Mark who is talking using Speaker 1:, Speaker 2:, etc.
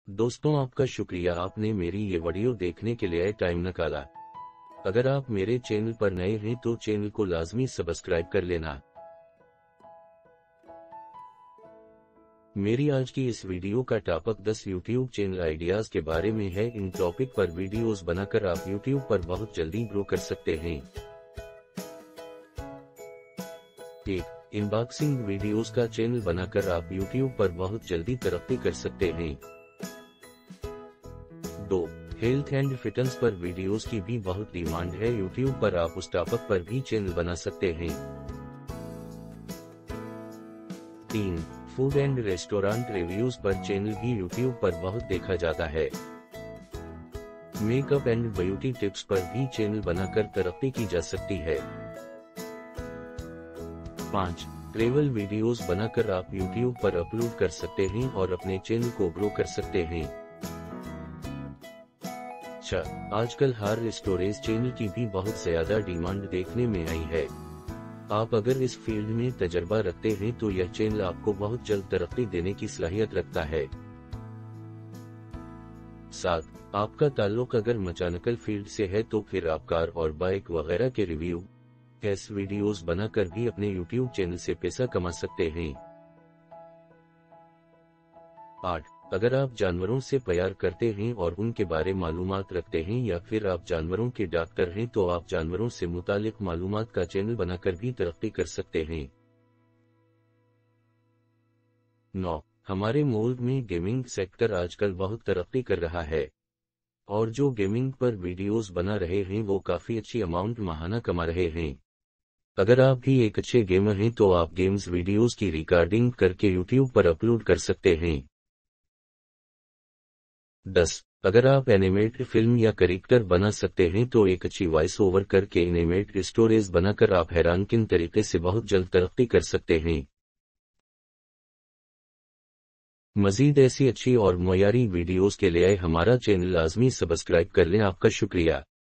Speaker 1: दोस्तों, आपका शुक्रिया, आपने मेरी ये वीडियो देखने के लिए टाइम निकाला। अगर आप मेरे चैनल पर नए हैं तो चैनल को लाजमी सब्सक्राइब कर लेना। मेरी आज की इस वीडियो का टॉपिक 10 यूट्यूब चैनल आइडियाज के बारे में है। इन टॉपिक पर वीडियोस बनाकर आप यूट्यूब पर बहुत जल्दी ग्रो कर सकते हैं। एक अनबॉक्सिंग वीडियोस का चैनल बनाकर आप यूट्यूब पर बहुत जल्दी तरक्की कर सकते हैं। 2 हेल्थ एंड फिटनेस पर वीडियोस की भी बहुत डिमांड है। यूट्यूब पर आप उस टॉपिक पर भी चैनल बना सकते हैं। 3 फूड एंड रेस्टोरेंट रिव्यूज पर चैनल भी यूट्यूब पर बहुत देखा जाता है। मेकअप एंड ब्यूटी टिप्स पर भी चैनल बनाकर तरक्की की जा सकती है। 5 ट्रैवल वीडियोस बनाकर आप यूट्यूब पर अपलोड कर सकते हैं और अपने चैनल को ग्रो कर सकते हैं। आजकल हर स्टोरेज चैनल की भी बहुत ज्यादा डिमांड देखने में आई है। आप अगर इस फील्ड में तजर्बा रखते हैं तो यह चैनल आपको बहुत जल्द तरक्की देने की सलाहियत रखता है। 7 आपका ताल्लुक अगर मैकेनिकल फील्ड से है तो फिर आप कार और बाइक वगैरह के रिव्यू टेस्ट वीडियोस बनाकर भी अपने यूट्यूब चैनल से पैसा कमा सकते हैं। 8 अगर आप जानवरों से प्यार करते हैं और उनके बारे मालूमात रखते हैं या फिर आप जानवरों के डॉक्टर हैं तो आप जानवरों से मुतालिक मालूमात का चैनल बनाकर भी तरक्की कर सकते हैं। 9 हमारे मुल्क में गेमिंग सेक्टर आजकल बहुत तरक्की कर रहा है और जो गेमिंग पर वीडियोस बना रहे हैं वो काफी अच्छी अमाउंट माहाना कमा रहे हैं। अगर आप भी एक अच्छे गेमर हैं तो आप गेम्स वीडियोस की रिकॉर्डिंग करके यूट्यूब पर अपलोड कर सकते हैं। 10 अगर आप एनिमेटेड फिल्म या कैरेक्टर बना सकते हैं तो एक अच्छी वॉइस ओवर करके एनिमेटेड स्टोरीज बनाकर आप हैरानकुन तरीके से बहुत जल्द तरक्की कर सकते हैं। मजीद ऐसी अच्छी और मुयारी वीडियोस के लिए हमारा चैनल लाजमी सब्सक्राइब कर लें। आपका शुक्रिया।